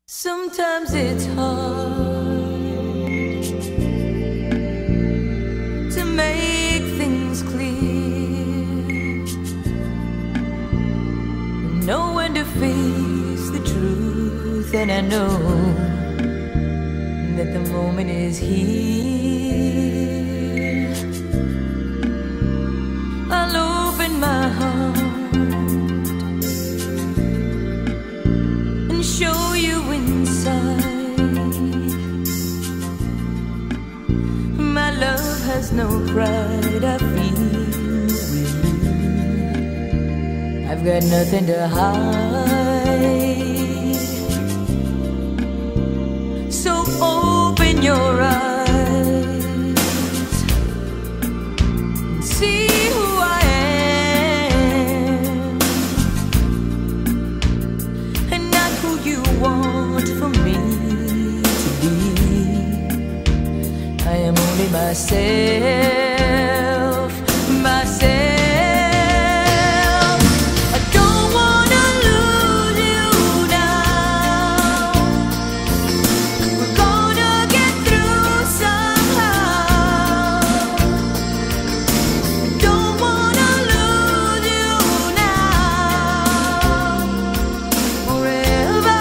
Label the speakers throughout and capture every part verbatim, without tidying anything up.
Speaker 1: Sometimes it's hard to make things clear, know when to face the truth, and I know that the moment is here. I'll open my heart and show you inside. My love has no pride, I feel with you. I've got nothing to hide. So open your eyes and see who I am, and not who you want for me to be. I am only myself, myself. I don't wanna lose you now. We're gonna get through somehow. I don't wanna lose you now. Forever.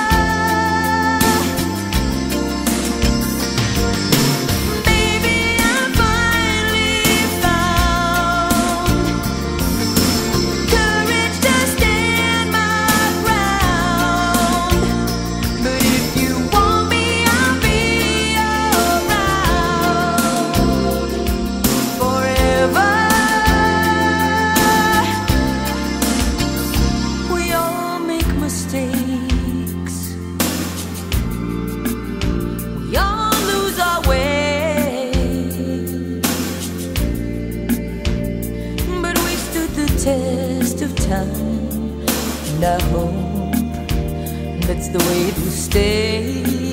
Speaker 1: Baby, I finally found courage to stand my ground. But if you want me, I'll be around forever. We all make mistakes. We all lose our way. But we stood the test of time, and I hope that's the way to stay.